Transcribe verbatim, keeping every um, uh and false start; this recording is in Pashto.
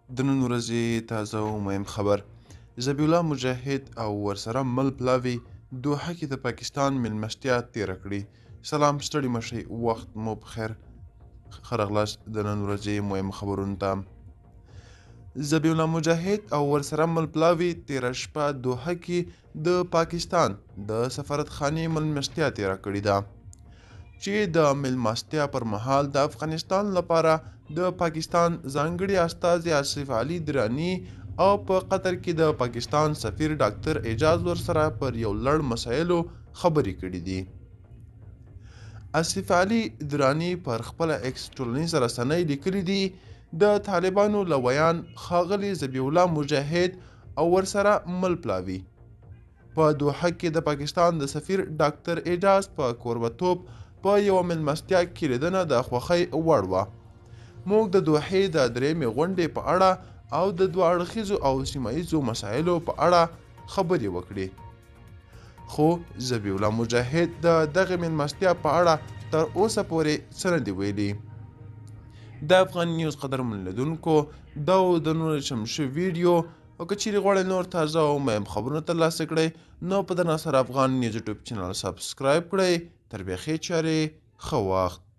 د نن ورځې تازه او مهم خبر ذبیح الله مجاهد او ورسره مل پلاوي دوحه کې د پاکستان میلمستیا تېره کړې. سلام، ستړي مشئ، وخت مو بخیر. ښه راغلاست د نن ورځې مهم خبرونو ته. ذبیح الله مجاهد او ورسره مل پلاوي تېره شپه دوحه کې د پاکستان د سفارتخانې میلمستیا تېره کړې ده، چې د میلمستیا پر مهال د افغانستان لپاره د پاکستان ځانګړي استازي آصف علي دراني او په قطر کې د پاکستان سفیر ډاکټر اعجاز ورسره پر یو لړ مسایلو خبرې کړې دي. آصف علي دراني پر خپله ایکس ټولنیزه رسنۍ لیکلي دي د طالبانو له ویان ښاغلي ذبیح الله مجاهد او ورسره مل پلاوي په دوحه کې د پاکستان د سفیر ډاکټر اعجاز په کوربتوب په یوه میلمستیا کې لیدنه د خوښۍ وړ وه. موږ د دوحې د درېیمې غونډې په اړه او د دوه اړخیزو او سیمه ییزو مسایلو په اړه خبرې وکړې، خو ذبیح الله مجاهد د دغې میلمستیا په اړه تر اوسه پورې څه نه دي ویلي. د افغان نیوز قدرمن لیدونکو، دا و د نور چمشو ویډیو، او که چیرې غواړئ نور تازه او مهم خبرونه ترلاسه کړئ نو په د ناصر افغان نیوز یوټیوب چینل سبسکرایب کړئ. تر بیا ښې چارې، ښه وخت.